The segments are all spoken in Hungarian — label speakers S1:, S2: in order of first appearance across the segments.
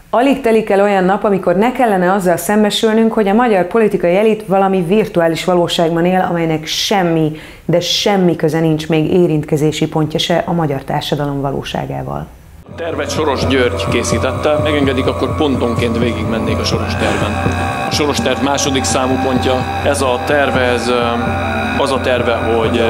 S1: Alig telik el olyan nap, amikor ne kellene azzal szembesülnünk, hogy a magyar politikai elit valami virtuális valóságban él, amelynek semmi, de semmi köze nincs még érintkezési pontja se a magyar társadalom valóságával.
S2: A tervet Soros György készítette, megengedik, akkor pontonként végigmennék a Soros terven. A Soros terv második számú pontja, ez a terve, ez az a terve, hogy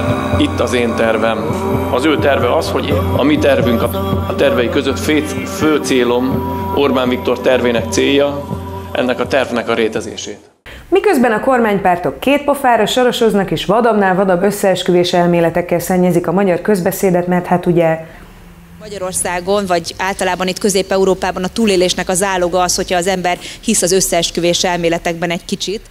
S2: itt az én tervem. Az ő terve az, hogy a mi tervünk a tervei között fő célom Orbán Viktor tervének célja, ennek a tervnek a rétezését.
S1: Miközben a kormánypártok két pofára sorosoznak és vadabbnál vadabb összeesküvés elméletekkel szennyezik a magyar közbeszédet, mert hát ugye
S3: Magyarországon, vagy általában itt Közép-Európában a túlélésnek a záloga az, hogyha az ember hisz az összeesküvés elméletekben egy kicsit.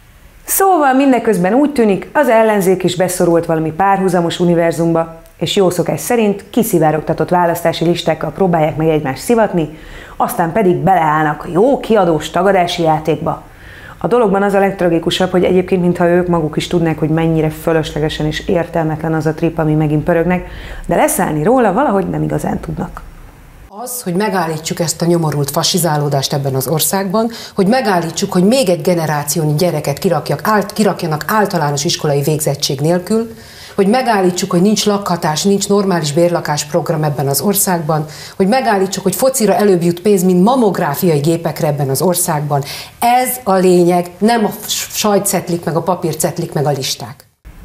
S1: Szóval mindeközben úgy tűnik, az ellenzék is beszorult valami párhuzamos univerzumba, és jó szokás szerint kiszivárogtatott választási listákkal próbálják meg egymást szivatni, aztán pedig beleállnak a jó kiadós tagadási játékba. A dologban az a legtragikusabb, hogy egyébként mintha ők maguk is tudnák, hogy mennyire fölöslegesen és értelmetlen az a trip, ami megint pörögnek, de leszállni róla valahogy nem igazán tudnak.
S4: Az, hogy megállítsuk ezt a nyomorult fasizálódást ebben az országban, hogy megállítsuk, hogy még egy generációnyi gyereket kirakjanak általános iskolai végzettség nélkül, hogy megállítsuk, hogy nincs lakhatás, nincs normális bérlakásprogram ebben az országban, hogy megállítsuk, hogy focira előbb jut pénz, mint mammográfiai gépekre ebben az országban. Ez a lényeg, nem a sajtcetlik, meg a papírcetlik, meg a listák.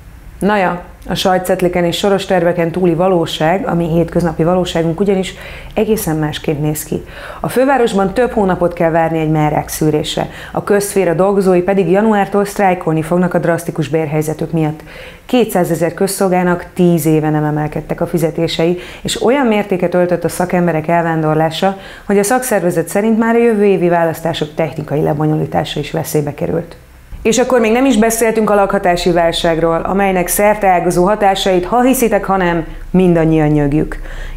S1: Naja, a sajtcetliken és soros terveken túli valóság, ami hétköznapi valóságunk ugyanis egészen másként néz ki. A fővárosban több hónapot kell várni egy merrák szűrésre, a közszféra dolgozói pedig januártól sztrájkolni fognak a drasztikus bérhelyzetük miatt. 200 000 közszolgának 10 éve nem emelkedtek a fizetései, és olyan mértéket öltött a szakemberek elvándorlása, hogy a szakszervezet szerint már a jövő évi választások technikai lebonyolítása is veszélybe került. És akkor még nem is beszéltünk a lakhatási válságról, amelynek szerteágazó hatásait, ha hiszitek, ha nem, mindannyian nyögjük.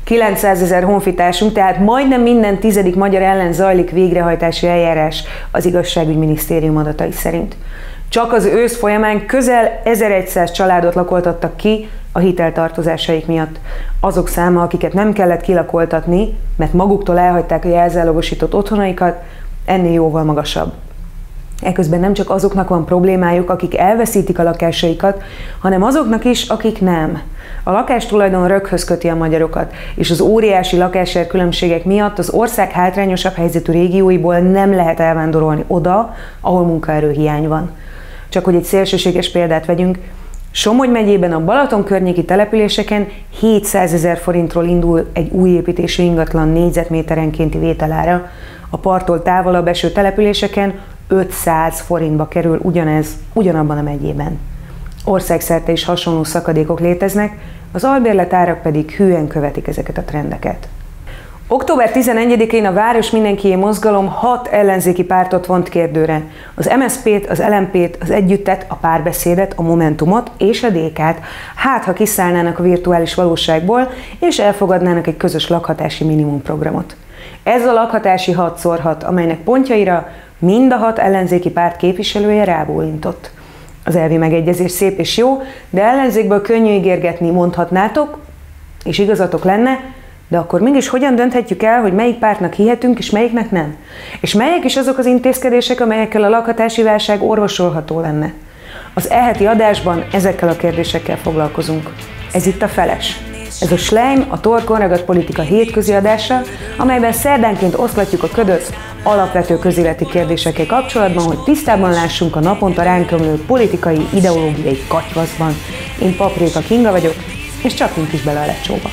S1: 900 000 honfitársunk, tehát majdnem minden 10. magyar ellen zajlik végrehajtási eljárás az Igazságügyminisztérium adatai szerint. Csak az ősz folyamán közel 1100 családot lakoltattak ki a hiteltartozásaik miatt. Azok száma, akiket nem kellett kilakoltatni, mert maguktól elhagyták a jelzálogosított otthonaikat, ennél jóval magasabb. Eközben nem csak azoknak van problémájuk, akik elveszítik a lakásaikat, hanem azoknak is, akik nem. A lakástulajdon röghöz köti a magyarokat, és az óriási lakásár különbségek miatt az ország hátrányosabb helyzetű régióiból nem lehet elvándorolni oda, ahol munkaerőhiány van. Csak hogy egy szélsőséges példát vegyünk, Somogy megyében a Balaton környéki településeken 700 000 forintról indul egy új építésű ingatlan négyzetméterenkénti vételára, a parttól távolabb eső településeken 500 forintba kerül ugyanabban a megyében. Országszerte is hasonló szakadékok léteznek, az albérletárak pedig hűen követik ezeket a trendeket. Október 11-én a Város Mindenkié mozgalom 6 ellenzéki pártot vont kérdőre. Az MSZP-t, az LMP-t, az Együttet, a Párbeszédet, a Momentumot és a DK-t, hát ha kiszállnának a virtuális valóságból, és elfogadnának egy közös lakhatási minimumprogramot. Ez a lakhatási 6x6, amelynek pontjaira mind a 6 ellenzéki párt képviselője rábólintott. Az elvi megegyezés szép és jó, de ellenzékből könnyű ígérgetni, mondhatnátok, és igazatok lenne, de akkor mégis hogyan dönthetjük el, hogy melyik pártnak hihetünk, és melyiknek nem? És melyek is azok az intézkedések, amelyekkel a lakhatási válság orvosolható lenne? Az e-heti adásban ezekkel a kérdésekkel foglalkozunk. Ez itt a Feles. Ez a Schleim, a torkon ragadt politika hétközi adása, amelyben szerdánként oszlatjuk a ködöt alapvető közéleti kérdésekkel kapcsolatban, hogy tisztában lássunk a naponta ránk ömlő politikai, ideológiai katyvaszban. Én Paprika Kinga vagyok, és csapjunk is bele a lecsóba.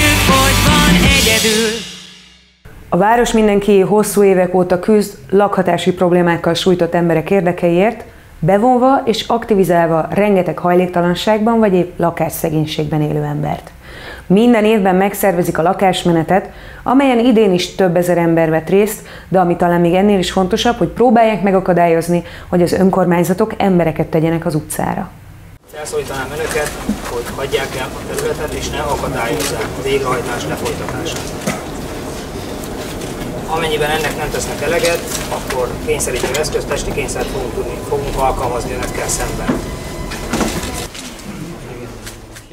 S1: A Város Mindenkié hosszú évek óta küzd lakhatási problémákkal sújtott emberek érdekeiért, bevonva és aktivizálva rengeteg hajléktalanságban vagy épp lakásszegénységben élő embert. Minden évben megszervezik a lakásmenetet, amelyen idén is több ezer ember vett részt, de ami talán még ennél is fontosabb, hogy próbálják megakadályozni, hogy az önkormányzatok embereket tegyenek az utcára.
S5: Felszólítanám önöket, hogy hagyják el a területet és ne akadályozzák a végrehajtás lefolytatását. Amennyiben ennek nem tesznek eleget, akkor kényszerítő eszköz, testi kényszert fogunk alkalmazni önökkel szemben.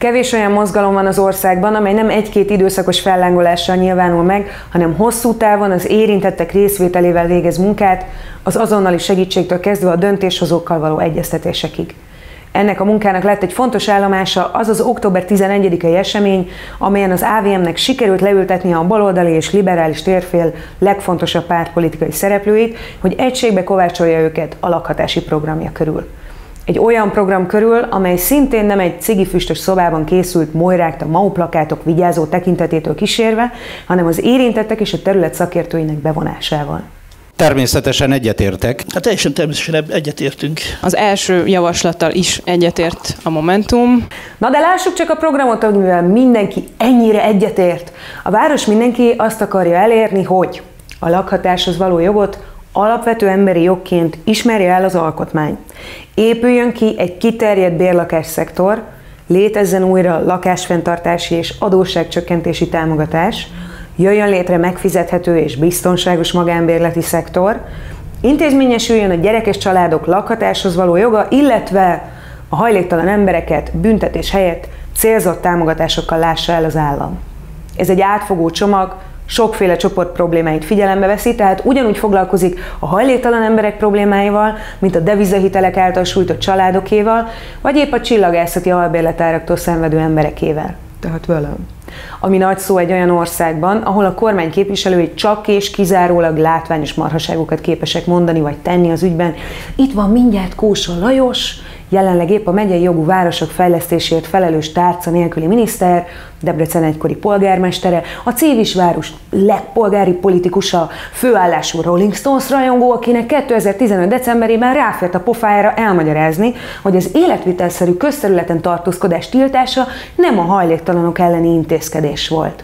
S1: Kevés olyan mozgalom van az országban, amely nem egy-két időszakos fellángolással nyilvánul meg, hanem hosszú távon az érintettek részvételével végez munkát, az azonnali segítségtől kezdve a döntéshozókkal való egyeztetésekig. Ennek a munkának lett egy fontos állomása az az október 11-i esemény, amelyen az AVM-nek sikerült leültetnie a baloldali és liberális térfél legfontosabb pártpolitikai szereplőit, hogy egységbe kovácsolja őket a lakhatási programja körül. Egy olyan program körül, amely szintén nem egy cigifüstös szobában készült molyrágta MAU plakátok vigyázó tekintetétől kísérve, hanem az érintettek és a terület szakértőinek bevonásával.
S6: Természetesen egyetértek.
S7: Hát teljesen természetesen egyetértünk.
S8: Az első javaslattal is egyetért a Momentum.
S1: Na de lássuk csak a programot, amivel mindenki ennyire egyetért. A város mindenki azt akarja elérni, hogy a lakhatáshoz való jogot alapvető emberi jogként ismerje el az alkotmány. Épüljön ki egy kiterjedt bérlakásszektor, létezzen újra lakásfenntartási és adósságcsökkentési támogatás, jöjjön létre megfizethető és biztonságos magánbérleti szektor, intézményesüljön a gyerekes családok lakhatáshoz való joga, illetve a hajléktalan embereket büntetés helyett célzott támogatásokkal lássa el az állam. Ez egy átfogó csomag, sokféle csoport problémáit figyelembe veszi, tehát ugyanúgy foglalkozik a hajléktalan emberek problémáival, mint a devizahitelek által sújtott családokéval, vagy épp a csillagászati albérletáraktól szenvedő emberekével. Tehát velem. Ami nagy szó egy olyan országban, ahol a kormány képviselői csak és kizárólag látványos marhaságokat képesek mondani vagy tenni az ügyben. Itt van mindjárt Kósa Lajos, jelenleg épp a megyei jogú városok fejlesztésért felelős tárca nélküli miniszter, Debrecen egykori polgármestere, a Cévisváros legpolgári politikusa, főállású Rolling Stones rajongó, akinek 2015. decemberében ráfért a pofájára elmagyarázni, hogy az életvitelszerű közterületen tartózkodás tiltása nem a hajléktalanok elleni intézkedés volt.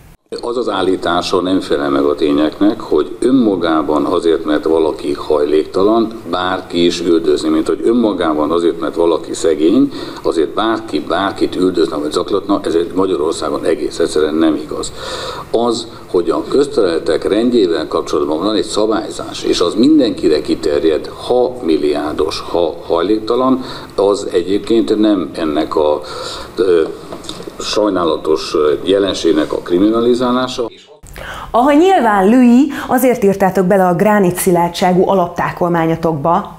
S9: Az az állítása nem felel meg a tényeknek, hogy önmagában azért, mert valaki hajléktalan, bárki is üldözni, mint hogy önmagában azért, mert valaki szegény, azért bárki bárkit üldözne vagy zaklatna, ez Magyarországon egész egyszerűen nem igaz. Az, hogy a közterületek rendjével kapcsolatban van egy szabályzás, és az mindenkire kiterjed, ha milliárdos, ha hajléktalan, az egyébként nem ennek a sajnálatos jelenségnek a kriminalizálása.
S1: Ahogy nyilván Louis, azért írtátok bele a gránit szilárdságú alaptákolmányatokba,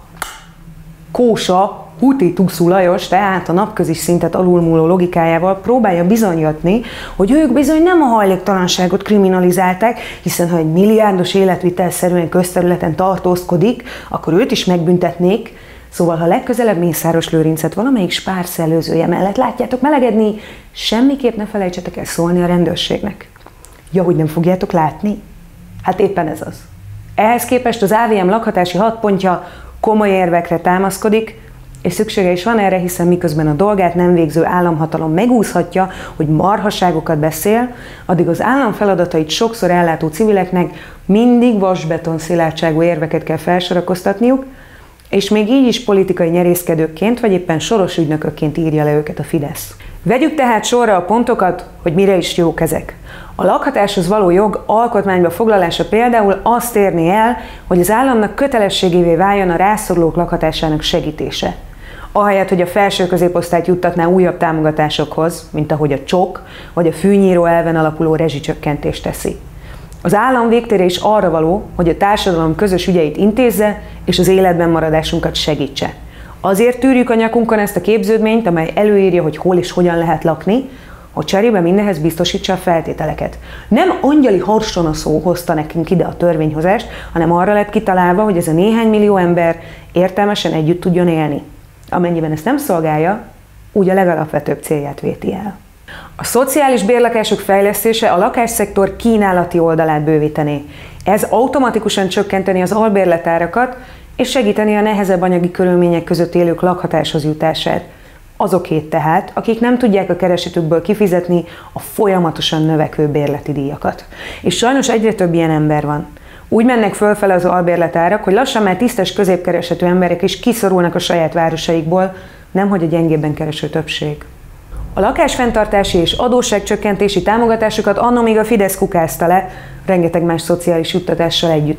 S1: Kósa, Huti-Tuszú Lajos, tehát a napközis szintet alulmúló logikájával próbálja bizonygatni, hogy ők bizony nem a hajléktalanságot kriminalizálták, hiszen ha egy milliárdos életvitelszerűen közterületen tartózkodik, akkor őt is megbüntetnék. Szóval, ha legközelebb Mészáros Lőrincet valamelyik Spár szellőzője mellett látjátok melegedni, semmiképp ne felejtsetek el szólni a rendőrségnek. Ja, hogy nem fogjátok látni? Hát éppen ez az. Ehhez képest az AVM lakhatási 6 pontja komoly érvekre támaszkodik, és szüksége is van erre, hiszen miközben a dolgát nem végző államhatalom megúszhatja, hogy marhaságokat beszél, addig az állam feladatait sokszor ellátó civileknek mindig vasbeton szilárdságú érveket kell felsorakoztatniuk, és még így is politikai nyerészkedőkként, vagy éppen soros ügynökökként írja le őket a Fidesz. Vegyük tehát sorra a pontokat, hogy mire is jók ezek. A lakhatáshoz való jog alkotmányba foglalása például azt érné el, hogy az államnak kötelességévé váljon a rászorulók lakhatásának segítése. Ahelyett, hogy a felső középosztályt juttatná újabb támogatásokhoz, mint ahogy a csok vagy a fűnyíró elven alapuló rezsicsökkentést teszi. Az állam végtére is arra való, hogy a társadalom közös ügyeit intézze, és az életben maradásunkat segítse. Azért tűrjük a nyakunkon ezt a képződményt, amely előírja, hogy hol és hogyan lehet lakni, hogy cserébe mindenhez biztosítsa a feltételeket. Nem angyali harsonaszó hozta nekünk ide a törvényhozást, hanem arra lett kitalálva, hogy ez a néhány millió ember értelmesen együtt tudjon élni. Amennyiben ezt nem szolgálja, úgy a legalapvetőbb célját véti el. A szociális bérlakások fejlesztése a lakásszektor kínálati oldalát bővítené. Ez automatikusan csökkenteni az albérletárakat, és segíteni a nehezebb anyagi körülmények között élők lakhatáshoz jutását. Azokét tehát, akik nem tudják a keresetükből kifizetni a folyamatosan növekvő bérleti díjakat. És sajnos egyre több ilyen ember van. Úgy mennek fölfele az albérletárak, hogy lassan már tisztes középkeresetű emberek is kiszorulnak a saját városaikból, nemhogy a gyengébben kereső többség. A lakásfenntartási és adósságcsökkentési támogatásokat anno még a Fidesz kukázta le, rengeteg más szociális juttatással együtt.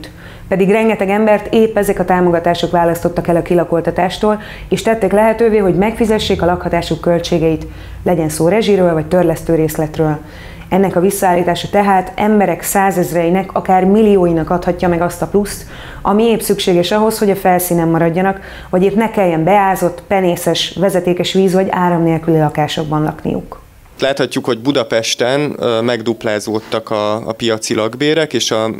S1: Pedig rengeteg embert épp ezek a támogatások választottak el a kilakoltatástól, és tették lehetővé, hogy megfizessék a lakhatásuk költségeit, legyen szó rezsiről vagy törlesztő részletről. Ennek a visszaállítása tehát emberek százezreinek, akár millióinak adhatja meg azt a pluszt, ami épp szükséges ahhoz, hogy a felszínen maradjanak, vagy épp ne kelljen beázott, penészes, vezetékes víz vagy áram nélküli lakásokban lakniuk.
S10: Láthatjuk, hogy Budapesten megduplázódtak a piaci lakbérek, és a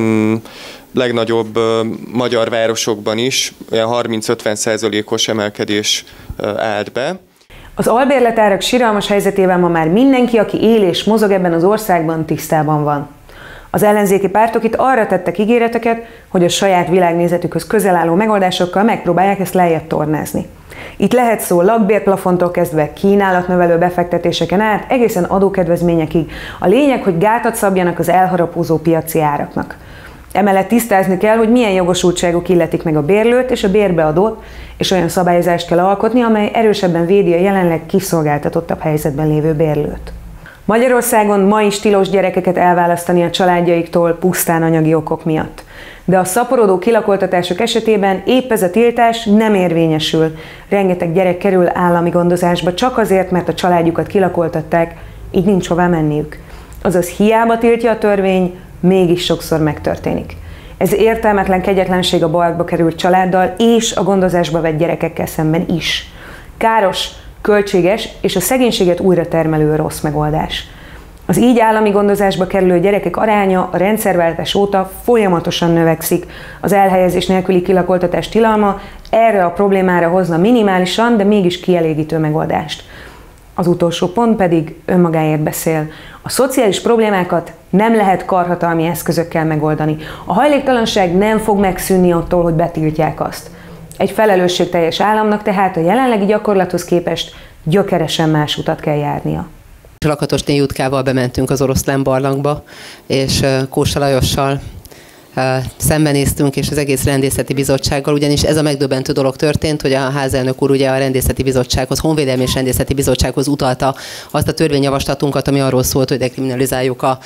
S10: legnagyobb magyar városokban is olyan 30-50%-os emelkedés állt be.
S1: Az albérletárak siralmas helyzetével ma már mindenki, aki él és mozog ebben az országban, tisztában van. Az ellenzéki pártok itt arra tettek ígéreteket, hogy a saját világnézetükhöz közel álló megoldásokkal megpróbálják ezt lejjebb tornázni. Itt lehet szó lakbérplafontól kezdve kínálatnövelő befektetéseken át, egészen adókedvezményekig. A lényeg, hogy gátat szabjanak az elharapózó piaci áraknak. Emellett tisztázni kell, hogy milyen jogosultságok illetik meg a bérlőt és a bérbeadót, és olyan szabályozást kell alkotni, amely erősebben védi a jelenleg kiszolgáltatottabb helyzetben lévő bérlőt. Magyarországon ma is tilos gyerekeket elválasztani a családjaiktól pusztán anyagi okok miatt. De a szaporodó kilakoltatások esetében épp ez a tiltás nem érvényesül. Rengeteg gyerek kerül állami gondozásba csak azért, mert a családjukat kilakoltatták, így nincs hová menniük. Azaz hiába tiltja a törvény, mégis sokszor megtörténik. Ez értelmetlen kegyetlenség a bajba került családdal és a gondozásba vett gyerekekkel szemben is. Káros, költséges és a szegénységet újra termelő rossz megoldás. Az így állami gondozásba kerülő gyerekek aránya a rendszerváltás óta folyamatosan növekszik. Az elhelyezés nélküli kilakoltatás tilalma erre a problémára hozna minimálisan, de mégis kielégítő megoldást. Az utolsó pont pedig önmagáért beszél. A szociális problémákat nem lehet karhatalmi eszközökkel megoldani. A hajléktalanság nem fog megszűnni attól, hogy betiltják azt. Egy felelősségteljes államnak tehát a jelenlegi gyakorlathoz képest gyökeresen más utat kell járnia.
S4: Lakatosné Jutkával bementünk az Oroszlán barlangba, és Kósa Lajossal szembenéztünk, és az egész rendészeti bizottsággal, ugyanis ez a megdöbbentő dolog történt, hogy a házelnök úr ugye a rendészeti bizottsághoz, honvédelmi és rendészeti bizottsághoz utalta azt a törvényjavaslatunkat, ami arról szólt, hogy dekriminalizáljuk a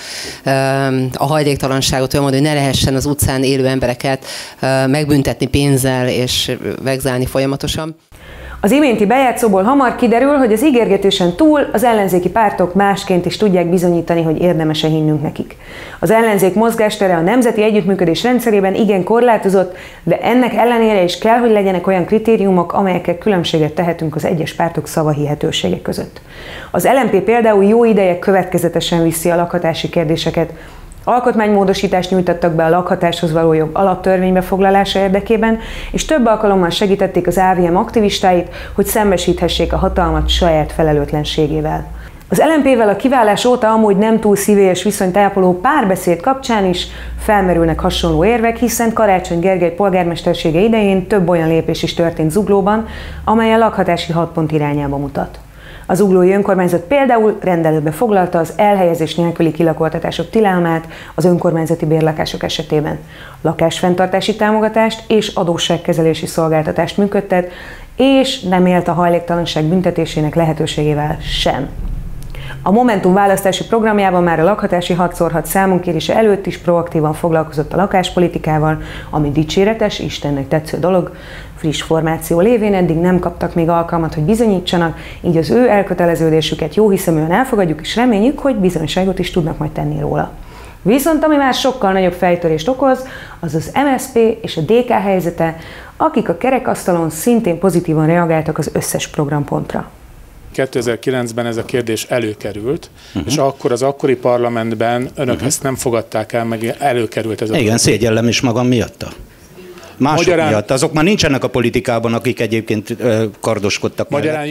S4: hajléktalanságot, olyan módon, hogy ne lehessen az utcán élő embereket megbüntetni pénzzel és vegzálni folyamatosan.
S1: Az iménti bejátszóból hamar kiderül, hogy az ígérgetésen túl az ellenzéki pártok másként is tudják bizonyítani, hogy érdemes-e hinnünk nekik. Az ellenzék mozgástere a nemzeti együttműködés rendszerében igen korlátozott, de ennek ellenére is kell, hogy legyenek olyan kritériumok, amelyekkel különbséget tehetünk az egyes pártok szavahihetősége között. Az LMP például jó ideje következetesen viszi a lakhatási kérdéseket. Alkotmánymódosítást nyújtottak be a lakhatáshoz való jog alaptörvénybe foglalása érdekében, és több alkalommal segítették az AVM aktivistáit, hogy szembesíthessék a hatalmat saját felelőtlenségével. Az LMP-vel a kiválás óta amúgy nem túl szívélyes viszonyt ápoló párbeszéd kapcsán is felmerülnek hasonló érvek, hiszen Karácsony Gergely polgármestersége idején több olyan lépés is történt Zuglóban, amely a lakhatási 6 pont irányába mutat. Az zuglói önkormányzat például rendelőbe foglalta az elhelyezés nélküli kilakoltatások tilalmát az önkormányzati bérlakások esetében. Lakásfenntartási támogatást és adósságkezelési szolgáltatást működtet, és nem élt a hajléktalanság büntetésének lehetőségével sem. A Momentum választási programjában már a lakhatási 6x6 számunkérése előtt is proaktívan foglalkozott a lakáspolitikával, ami dicséretes, Istennek tetsző dolog. Friss formáció lévén eddig nem kaptak még alkalmat, hogy bizonyítsanak, így az ő elköteleződésüket jóhiszeműen elfogadjuk, és reményük, hogy bizonyságot is tudnak majd tenni róla. Viszont ami már sokkal nagyobb fejtörést okoz, az az MSZP és a DK helyzete, akik a kerekasztalon szintén pozitívan reagáltak az összes programpontra.
S11: 2009-ben ez a kérdés előkerült, és akkor az akkori parlamentben önök ezt nem fogadták el, meg előkerült ez a
S6: Igen, szégyellem is magam miatta. Mások miatt. Azok már nincsenek a politikában, akik egyébként kardoskodtak.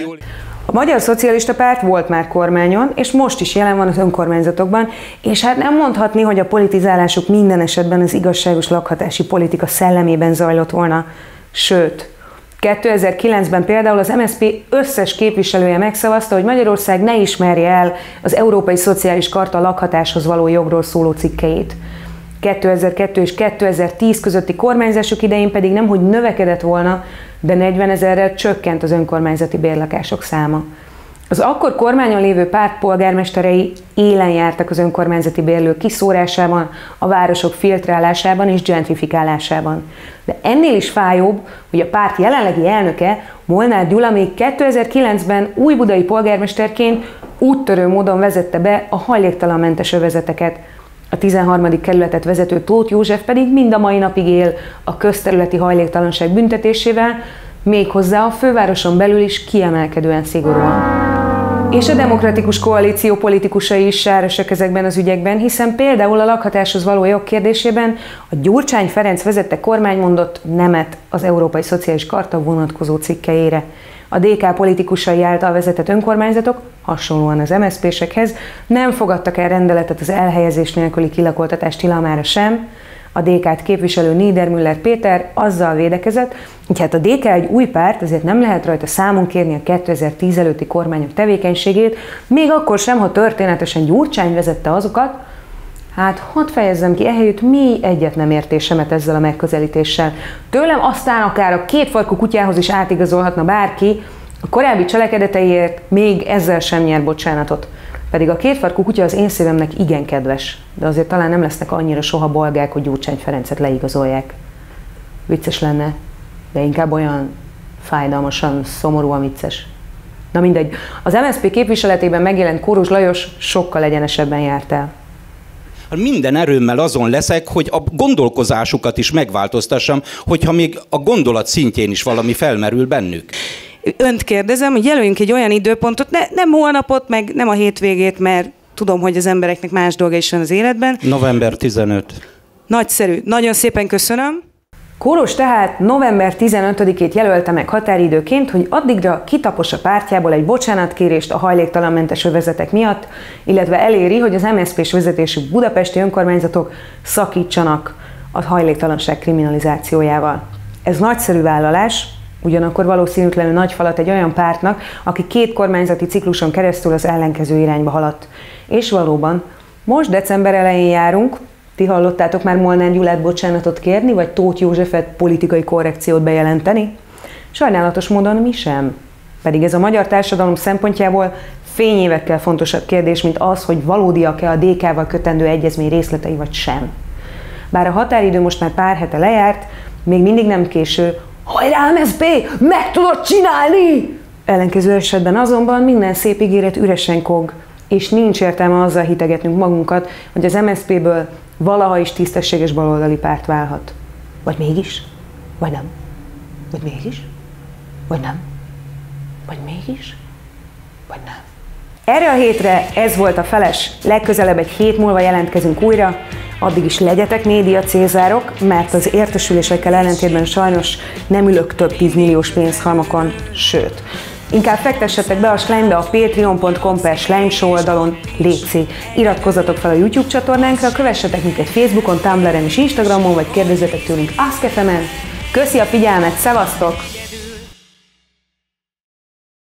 S1: A Magyar Szocialista Párt volt már kormányon, és most is jelen van az önkormányzatokban, és hát nem mondhatni, hogy a politizálásuk minden esetben az igazságos lakhatási politika szellemében zajlott volna. Sőt, 2009-ben például az MSZP összes képviselője megszavazta, hogy Magyarország ne ismerje el az Európai Szociális Charta lakhatáshoz való jogról szóló cikkeit. 2002 és 2010 közötti kormányzások idején pedig nemhogy növekedett volna, de 40 000-rel csökkent az önkormányzati bérlakások száma. Az akkor kormányon lévő párt polgármesterei élen jártak az önkormányzati bérlők kiszórásában, a városok filtrálásában és gentrifikálásában. De ennél is fájóbb, hogy a párt jelenlegi elnöke, Molnár Gyula még 2009-ben újbudai polgármesterként úttörő módon vezette be a hajléktalanmentes övezeteket. A 13. kerületet vezető Tóth József pedig mind a mai napig él a közterületi hajléktalanság büntetésével, méghozzá a fővároson belül is kiemelkedően szigorúan. És a Demokratikus Koalíció politikusai is sárosak ezekben az ügyekben, hiszen például a lakhatáshoz való jog kérdésében a Gyurcsány Ferenc vezette kormány mondott nemet az Európai Szociális Charta vonatkozó cikkelyére. A DK politikusai által vezetett önkormányzatok, hasonlóan az MSZP-sekhez, nem fogadtak el rendeletet az elhelyezés nélküli kilakoltatás tilalmára sem. A DK-t képviselő Niedermüller Péter azzal védekezett, hogy hát a DK egy új párt, ezért nem lehet rajta számon kérni a 2010 előtti kormányok tevékenységét, még akkor sem, ha történetesen Gyurcsány vezette azokat. Hát hadd fejezzem ki ehelyütt mély egyet nem értésemet ezzel a megközelítéssel. Tőlem aztán akár a kétfarkú kutyához is átigazolhatna bárki, a korábbi cselekedeteiért még ezzel sem nyer bocsánatot. Pedig a kétfarkú kutya az én szívemnek igen kedves, de azért talán nem lesznek annyira soha bolgák, hogy Gyurcsány Ferencet leigazolják. Vicces lenne, de inkább olyan fájdalmasan, szomorúan vicces. Na mindegy, az MSZP képviseletében megjelent Kórus Lajos sokkal egyenesebben járt el.
S6: Minden erőmmel azon leszek, hogy a gondolkozásukat is megváltoztassam, hogyha még a gondolat szintjén is valami felmerül bennük.
S12: Önt kérdezem, hogy jelöljünk egy olyan időpontot, nem holnapot, meg nem a hétvégét, mert tudom, hogy az embereknek más dolga is van az életben.
S6: November 15.
S12: Nagyszerű. Nagyon szépen köszönöm.
S1: Kórus tehát november 15-ét jelölte meg határidőként, hogy addigra kitapos a pártjából egy bocsánatkérést a hajléktalanmentes övezetek miatt, illetve eléri, hogy az MSZP-s vezetésű budapesti önkormányzatok szakítsanak a hajléktalanság kriminalizációjával. Ez nagyszerű vállalás, ugyanakkor valószínűtlenül nagy falat egy olyan pártnak, aki 2 kormányzati cikluson keresztül az ellenkező irányba haladt. És valóban, most december elején járunk, ti hallottátok már Molnár Gyulát bocsánatot kérni, vagy Tóth Józsefet politikai korrekciót bejelenteni? Sajnálatos módon mi sem. Pedig ez a magyar társadalom szempontjából fényévekkel fontosabb kérdés, mint az, hogy valódiak-e a DK-val kötendő egyezmény részletei vagy sem. Bár a határidő most már pár hete lejárt, még mindig nem késő. Hajrá, MSZP! Meg tudod csinálni! Ellenkező esetben azonban minden szép ígéret üresen kog, és nincs értelme azzal hitegetnünk magunkat, hogy az MSZP-ből valaha is tisztességes baloldali párt válhat. Vagy mégis? Vagy nem? Vagy mégis? Vagy nem? Vagy mégis? Vagy nem? Erre a hétre ez volt a feles. Legközelebb egy hét múlva jelentkezünk újra. Addig is legyetek média cézárok, mert az értesülésekkel ellentétben sajnos nem ülök több 10 milliós pénzhalmokon, sőt. Inkább fektessetek be a Slime-be a patreon.com/Slime oldalon, létszik. Iratkozzatok fel a YouTube csatornánkra, kövessetek minket Facebookon, Tumblr-en és Instagramon, vagy kérdezzetek tőlünk Ask FM-en. Köszi a figyelmet, szevasztok!